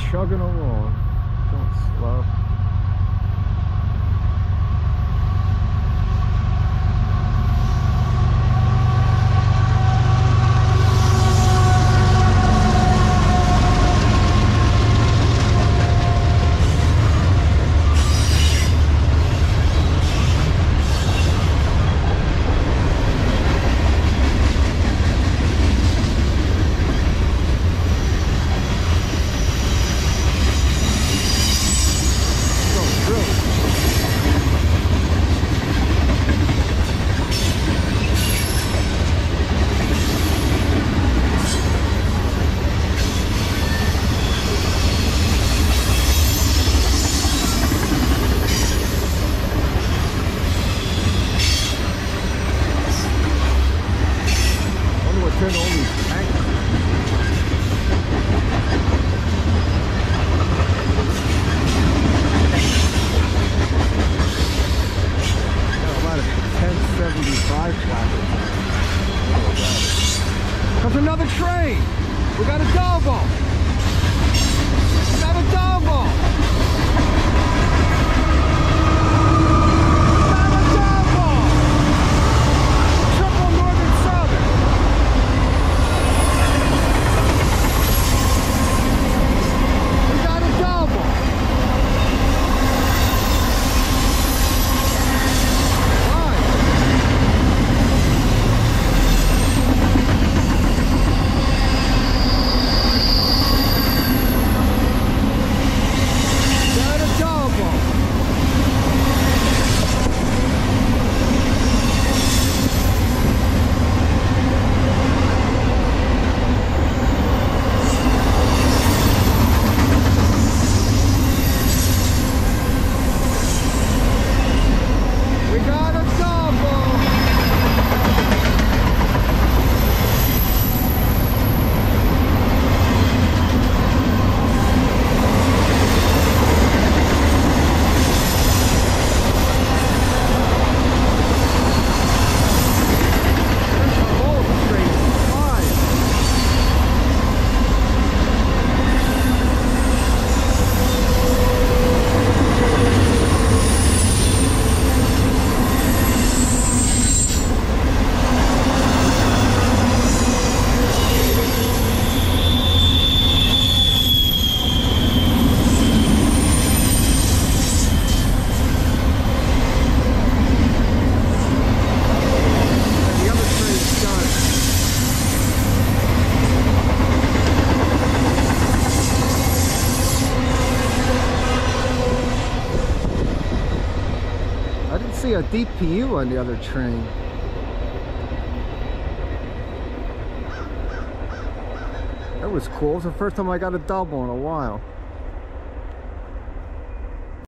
chugging along, going slow. There's another train. We got a double. We got a double. We got a double. Triple Norfolk Southern. We got a double. A DPU on the other train. That was cool. It's the first time I got a double in a while.